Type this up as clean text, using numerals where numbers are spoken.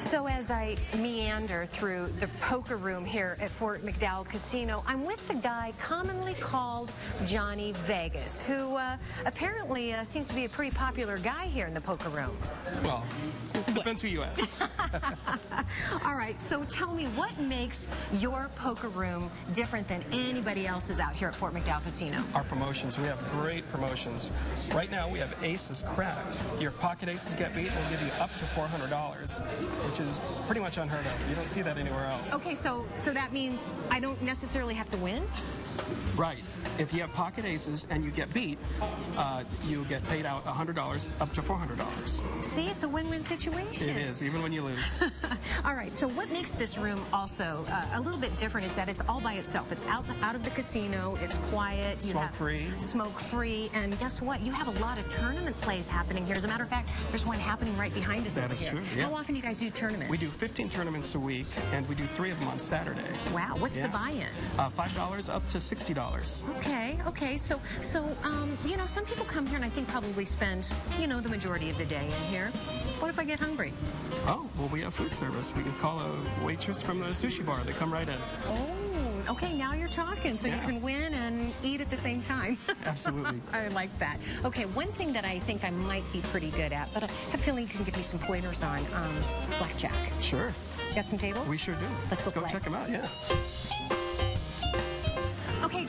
So as I meander through the poker room here at Fort McDowell Casino, I'm with the guy commonly called Johnny Vegas, who apparently seems to be a pretty popular guy here in the poker room. Well, it depends who you ask. All right, so tell me, what makes your poker room different than anybody else's out here at Fort McDowell Casino? Our promotions. We have great promotions. Right now, we have aces cracked. Your pocket aces get beat, we'll give you up to $400, which is pretty much unheard of. You don't see that anywhere else. Okay, so that means I don't necessarily have to win? Right. If you have pocket aces and you get beat, you get paid out $100 up to $400. See, it's a win-win situation. It is, even when you lose. All right, so what makes this room also a little bit different is that it's all by itself. It's out of the casino, it's quiet. Smoke-free. Smoke-free, and guess what? You have a lot of tournament plays happening here. As a matter of fact, there's one happening right behind us over here. That is true, yeah. How often do you guys do tournaments? We do 15 tournaments a week, and we do 3 of them on Saturday. Wow, what's the buy-in? $5 up to $60. Okay, so you know, some people come here and I think probably spend, you know, the majority of the day in here. What if I get hungry? Oh, well, we have food service. We can call a waitress from the sushi bar. They come right in. Oh, okay, now you're talking. So you can win and eat at the same time. Absolutely. I like that. Okay, one thing that I think I might be pretty good at, but I have a feeling you can give me some pointers on blackjack. Sure. Got some tables? We sure do. Let's go check them out, yeah.